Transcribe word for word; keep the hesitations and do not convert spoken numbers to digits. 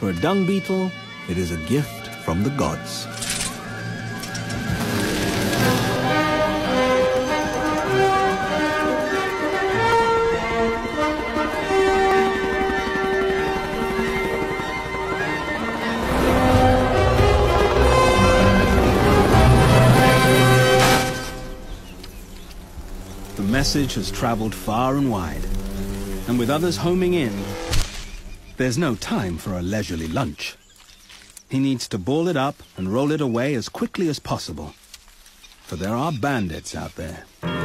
For a dung beetle, it is a gift from the gods. The message has traveled far and wide, and with others homing in, there's no time for a leisurely lunch. He needs to ball it up and roll it away as quickly as possible, for there are bandits out there.